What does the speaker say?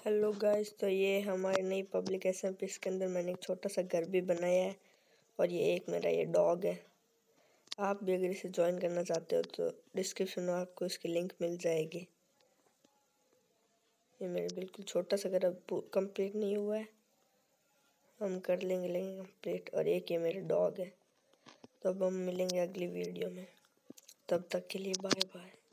Hello guys, तो ये हमारी नई पब्लिक SMP। इसके अंदर मैंने एक छोटा सा घर भी बनाया है और ये मेरा डॉग है। आप भी अगर इसे ज्वाइन करना चाहते हो तो डिस्क्रिप्शन में आपको इसकी लिंक मिल जाएगी। ये मेरा बिल्कुल छोटा सा घर अब कंप्लीट नहीं हुआ है, हम कर लेंगे कंप्लीट। और ये मेरा डॉग है। तो अब हम मिलेंगे अगली वीडियो में, तब तक के लिए बाय बाय।